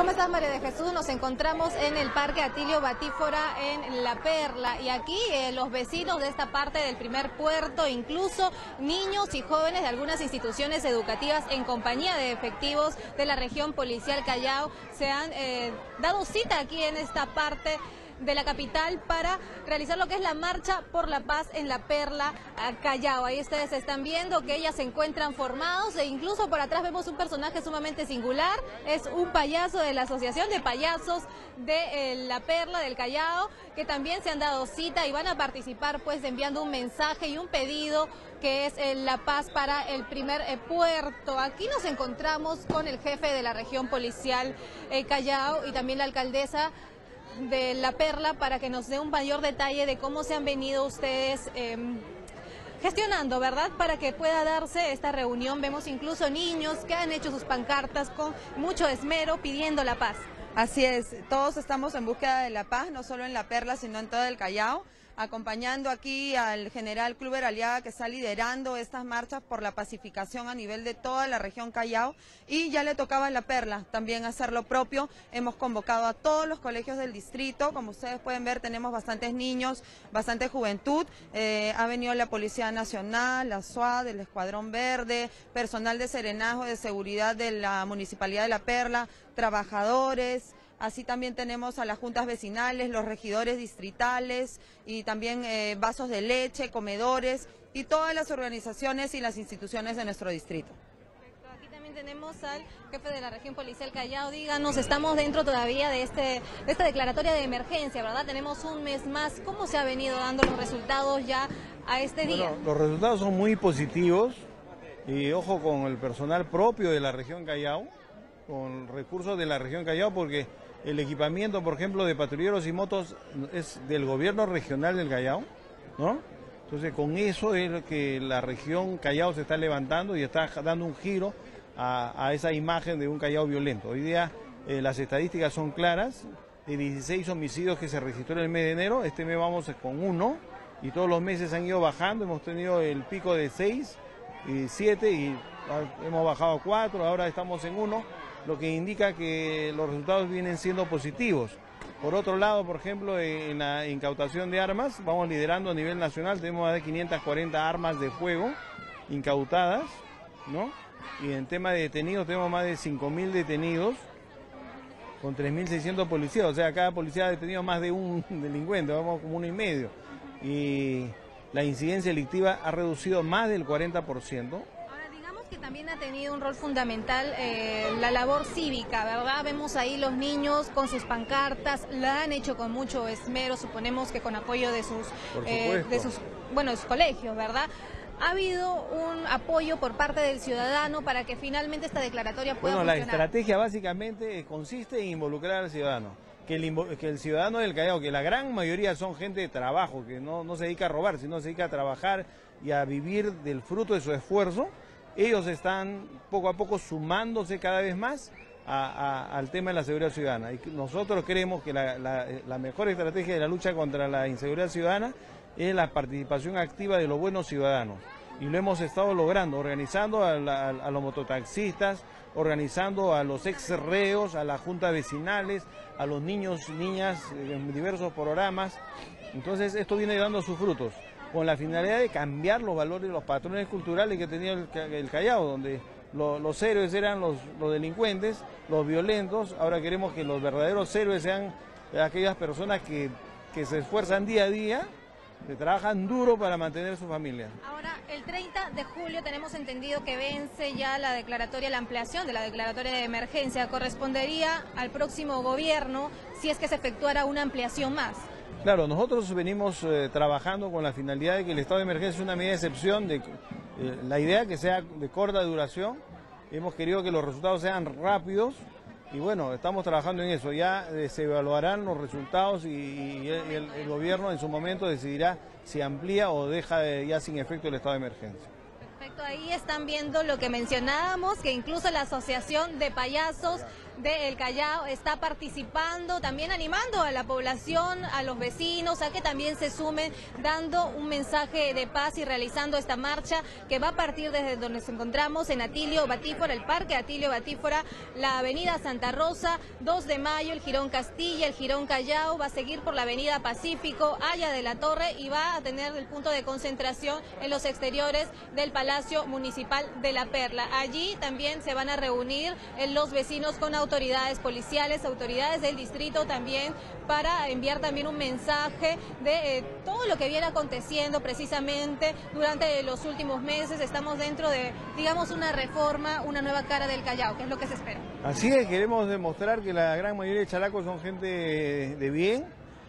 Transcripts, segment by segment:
¿Cómo estás, María de Jesús? Nos encontramos en el Parque Atilio Batífora en La Perla y aquí los vecinos de esta parte del primer puerto, incluso niños y jóvenes de algunas instituciones educativas en compañía de efectivos de la región policial Callao se han dado cita aquí en esta parte de la capital para realizar lo que es la marcha por la paz en La Perla, Callao. Ahí ustedes están viendo que ellas se encuentran formados e incluso por atrás vemos un personaje sumamente singular, es un payaso de la Asociación de Payasos de La Perla, del Callao, que también se han dado cita y van a participar pues enviando un mensaje y un pedido que es la paz para el primer puerto. Aquí nos encontramos con el jefe de la región policial Callao y también la alcaldesa de La Perla para que nos dé un mayor detalle de cómo se han venido ustedes gestionando, ¿verdad? Para que pueda darse esta reunión. Vemos incluso niños que han hecho sus pancartas con mucho esmero pidiendo la paz. Así es, todos estamos en búsqueda de la paz, no solo en La Perla, sino en todo el Callao, acompañando aquí al general Kluber Aliaga, que está liderando estas marchas por la pacificación a nivel de toda la región Callao, y ya le tocaba a La Perla también hacer lo propio. Hemos convocado a todos los colegios del distrito, como ustedes pueden ver tenemos bastantes niños, bastante juventud, ha venido la Policía Nacional, la SUAD, el Escuadrón Verde, personal de serenazgo de seguridad de la Municipalidad de La Perla, trabajadores. Así también tenemos a las juntas vecinales, los regidores distritales y también vasos de leche, comedores y todas las organizaciones y las instituciones de nuestro distrito. Perfecto. Aquí también tenemos al jefe de la región policial Callao. Díganos, estamos dentro todavía de esta declaratoria de emergencia, ¿verdad? Tenemos un mes más. ¿Cómo se ha venido dando los resultados ya a este día? Bueno, los resultados son muy positivos y ojo con el personal propio de la región Callao, con recursos de la región Callao, porque el equipamiento, por ejemplo, de patrulleros y motos es del gobierno regional del Callao, ¿no? Entonces, con eso es que la región Callao se está levantando y está dando un giro a esa imagen de un Callao violento. Hoy día las estadísticas son claras, de 16 homicidios que se registró en el mes de enero, este mes vamos con 1 y todos los meses han ido bajando, hemos tenido el pico de 6 y 7 y hemos bajado a 4, ahora estamos en 1. Lo que indica que los resultados vienen siendo positivos. Por otro lado, por ejemplo, en la incautación de armas, vamos liderando a nivel nacional, tenemos más de 540 armas de fuego incautadas, ¿no? Y en tema de detenidos, tenemos más de 5.000 detenidos, con 3.600 policías, o sea, cada policía ha detenido más de un delincuente, vamos como 1,5. Y la incidencia delictiva ha reducido más del 40%. Que también ha tenido un rol fundamental la labor cívica, ¿verdad? Vemos ahí los niños con sus pancartas, la han hecho con mucho esmero, suponemos que con apoyo de sus colegios, ¿verdad? ¿Ha habido un apoyo por parte del ciudadano para que finalmente esta declaratoria pueda funcionar? La estrategia básicamente consiste en involucrar al ciudadano. Que el ciudadano del Callao, que la gran mayoría son gente de trabajo, que no se dedica a robar, sino se dedica a trabajar y a vivir del fruto de su esfuerzo. Ellos están poco a poco sumándose cada vez más al tema de la seguridad ciudadana. Y nosotros creemos que la mejor estrategia de la lucha contra la inseguridad ciudadana es la participación activa de los buenos ciudadanos. Y lo hemos estado logrando, organizando a los mototaxistas, organizando a los ex reos, a las juntas vecinales, a los niños, niñas, en diversos programas. Entonces esto viene dando sus frutos, con la finalidad de cambiar los valores y los patrones culturales que tenía el Callao, donde los héroes eran los delincuentes, los violentos. Ahora queremos que los verdaderos héroes sean aquellas personas que se esfuerzan día a día, que trabajan duro para mantener su familia. Ahora, el 30 de julio tenemos entendido que vence ya la ampliación de la declaratoria de emergencia. Correspondería al próximo gobierno si es que se efectuara una ampliación más. Claro, nosotros venimos trabajando con la finalidad de que el estado de emergencia es una medida de excepción, la idea que sea de corta duración. Hemos querido que los resultados sean rápidos y bueno, estamos trabajando en eso. Ya se evaluarán los resultados y el gobierno en su momento decidirá si amplía o deja ya sin efecto el estado de emergencia. Perfecto, ahí están viendo lo que mencionábamos, que incluso la Asociación de Payasos del Callao está participando, también animando a la población, a los vecinos, a que también se sumen, dando un mensaje de paz y realizando esta marcha que va a partir desde donde nos encontramos en Atilio Batífora, el Parque Atilio Batífora, la Avenida Santa Rosa, 2 de Mayo, el Jirón Castilla, el Jirón Callao, va a seguir por la Avenida Pacífico, Haya de la Torre y va a tener el punto de concentración en los exteriores del Palacio Municipal de La Perla. Allí también se van a reunir los vecinos con autoridades policiales, autoridades del distrito también, para enviar también un mensaje de todo lo que viene aconteciendo precisamente durante los últimos meses. Estamos dentro de, digamos, una reforma, una nueva cara del Callao, que es lo que se espera. Así es, queremos demostrar que la gran mayoría de chalacos son gente de bien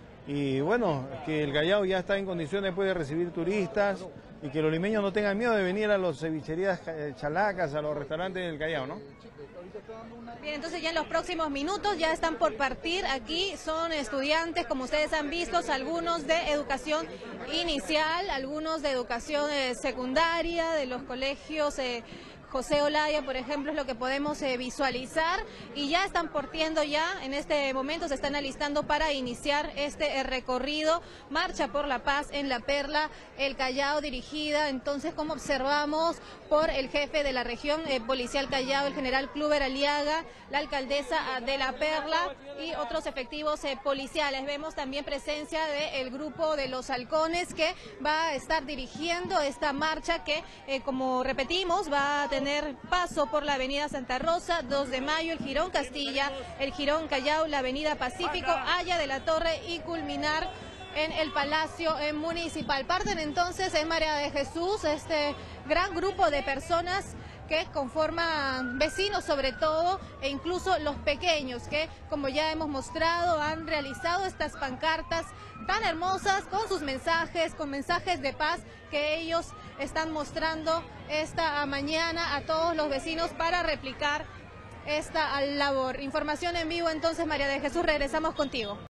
y bueno, que el Callao ya está en condiciones de recibir turistas y que los limeños no tengan miedo de venir a las cevicherías chalacas, a los restaurantes del Callao, ¿no? Bien, entonces ya en los próximos minutos ya están por partir. Aquí son estudiantes, como ustedes han visto, algunos de educación inicial, algunos de educación secundaria, de los colegios José Olaya, por ejemplo, es lo que podemos visualizar, y ya están partiendo ya, en este momento se están alistando para iniciar este recorrido, Marcha por la Paz en La Perla, el Callao, dirigida entonces, como observamos, por el jefe de la región policial Callao, el general Kluber Aliaga, la alcaldesa de La Perla y otros efectivos policiales. Vemos también presencia del grupo de los halcones que va a estar dirigiendo esta marcha que, como repetimos, va a tener paso por la Avenida Santa Rosa, 2 de Mayo, el Jirón Castilla, el Jirón Callao, la Avenida Pacífico, Haya de la Torre y culminar en el Palacio Municipal. Parten entonces en María de Jesús este gran grupo de personas que conforman vecinos sobre todo, e incluso los pequeños que, como ya hemos mostrado, han realizado estas pancartas tan hermosas con sus mensajes, con mensajes de paz que ellos están mostrando esta mañana a todos los vecinos para replicar esta labor. Información en vivo entonces, María de Jesús, regresamos contigo.